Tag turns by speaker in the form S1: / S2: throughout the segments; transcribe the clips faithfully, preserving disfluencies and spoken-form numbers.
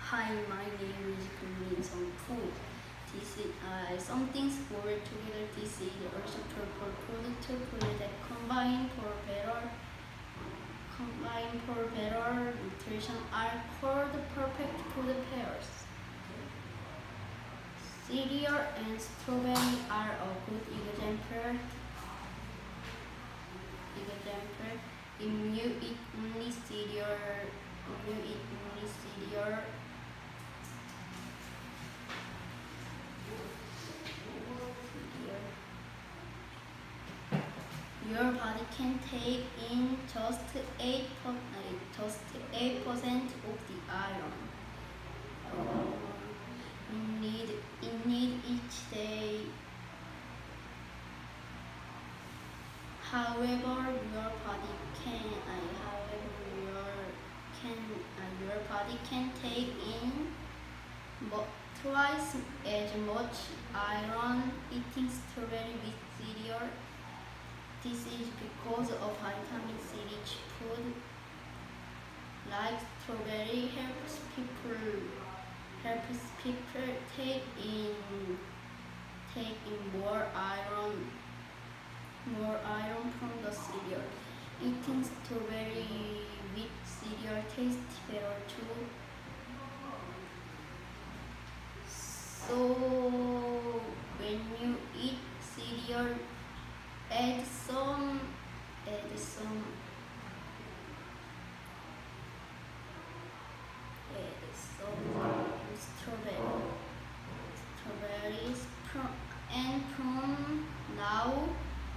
S1: Hi, my name is Min Song Poo. This is uh, something sport together. This is also purple product product that combine for better combine for better nutrition are called perfect food pairs. Cereal and strawberry are a good example. Example, if you eat only cereal, if you eat only cereal. Your body can take in just eight just eight percent of the iron uh, you need you need each day. However, your body can uh, however your can uh, your body can take in mo- twice as much iron eating strawberry with cereal. This is because of vitamin C rich food like strawberry helps people helps people take in take in more iron more iron from the cereal. Eating strawberry with cereal tastes better too. So when you eat cereal, add some add some add some strawberry strawberries from and from now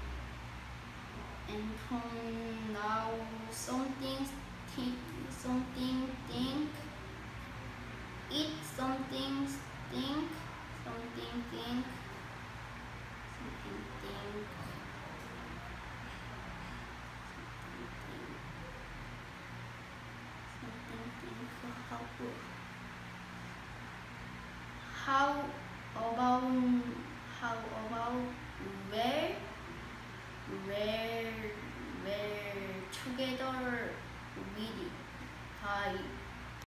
S1: and from now something think something think eat something think something think something think How about how about